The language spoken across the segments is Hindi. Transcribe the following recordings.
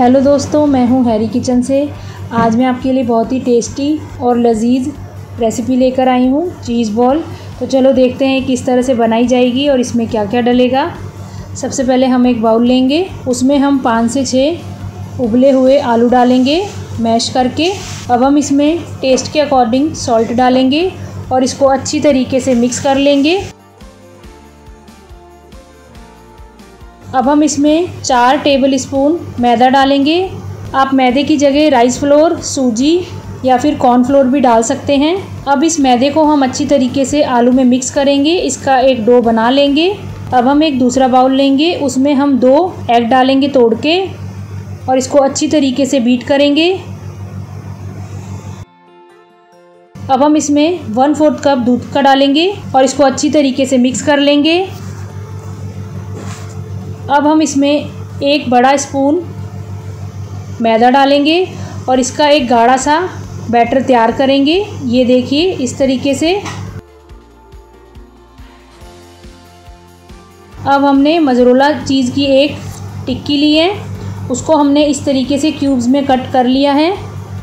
हेलो दोस्तों, मैं हूं हैरी किचन से। आज मैं आपके लिए बहुत ही टेस्टी और लजीज रेसिपी लेकर आई हूं, चीज़ बॉल। तो चलो देखते हैं किस तरह से बनाई जाएगी और इसमें क्या क्या डलेगा। सबसे पहले हम एक बाउल लेंगे, उसमें हम 5 से 6 उबले हुए आलू डालेंगे मैश करके। अब हम इसमें टेस्ट के अकॉर्डिंग सॉल्ट डालेंगे और इसको अच्छी तरीके से मिक्स कर लेंगे। अब हम इसमें 4 टेबल स्पून मैदा डालेंगे। आप मैदे की जगह राइस फ्लोर, सूजी या फिर कॉर्नफ्लोर भी डाल सकते हैं। अब इस मैदे को हम अच्छी तरीके से आलू में मिक्स करेंगे, इसका एक डो बना लेंगे। अब हम एक दूसरा बाउल लेंगे, उसमें हम 2 एग डालेंगे तोड़ के और इसको अच्छी तरीके से बीट करेंगे। अब हम इसमें 1/4 कप दूध का डालेंगे और इसको अच्छी तरीके से मिक्स कर लेंगे। अब हम इसमें 1 बड़ा स्पून मैदा डालेंगे और इसका एक गाढ़ा सा बैटर तैयार करेंगे। ये देखिए इस तरीके से। अब हमने मोज़रेला चीज़ की एक टिक्की ली है, उसको हमने इस तरीके से क्यूब्स में कट कर लिया है।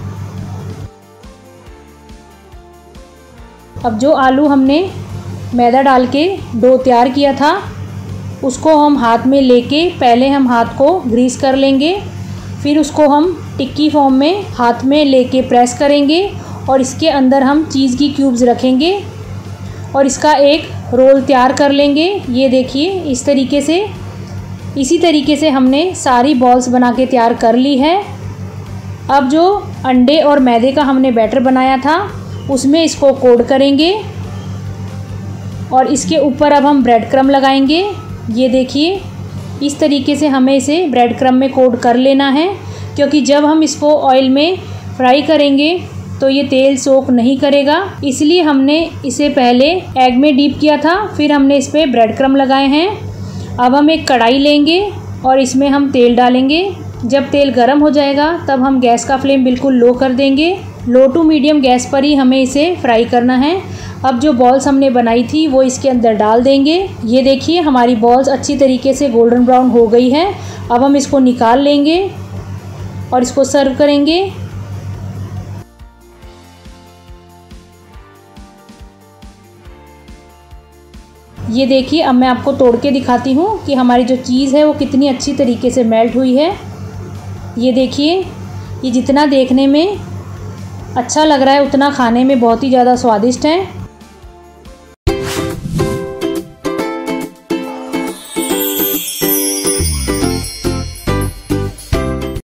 अब जो आलू हमने मैदा डाल के डो तैयार किया था, उसको हम हाथ में लेके पहले हम हाथ को ग्रीस कर लेंगे, फिर उसको हम टिक्की फॉर्म में हाथ में लेके प्रेस करेंगे और इसके अंदर हम चीज़ की क्यूब्स रखेंगे और इसका एक रोल तैयार कर लेंगे। ये देखिए इस तरीके से। इसी तरीके से हमने सारी बॉल्स बना के तैयार कर ली है। अब जो अंडे और मैदे का हमने बैटर बनाया था, उसमें इसको कोट करेंगे और इसके ऊपर अब हम ब्रेड क्रम्ब लगाएंगे। ये देखिए इस तरीके से हमें इसे ब्रेड क्रम्ब में कोट कर लेना है, क्योंकि जब हम इसको ऑयल में फ्राई करेंगे तो ये तेल सोख नहीं करेगा, इसलिए हमने इसे पहले एग में डीप किया था, फिर हमने इस पर ब्रेड क्रम्ब लगाए हैं। अब हम एक कढ़ाई लेंगे और इसमें हम तेल डालेंगे। जब तेल गर्म हो जाएगा तब हम गैस का फ्लेम बिल्कुल लो कर देंगे। लो टू मीडियम गैस पर ही हमें इसे फ्राई करना है। अब जो बॉल्स हमने बनाई थी वो इसके अंदर डाल देंगे। ये देखिए हमारी बॉल्स अच्छी तरीके से गोल्डन ब्राउन हो गई है। अब हम इसको निकाल लेंगे और इसको सर्व करेंगे। ये देखिए अब मैं आपको तोड़ के दिखाती हूँ कि हमारी जो चीज़ है वो कितनी अच्छी तरीके से मेल्ट हुई है। ये देखिए, ये जितना देखने में अच्छा लग रहा है उतना खाने में बहुत ही ज़्यादा स्वादिष्ट है।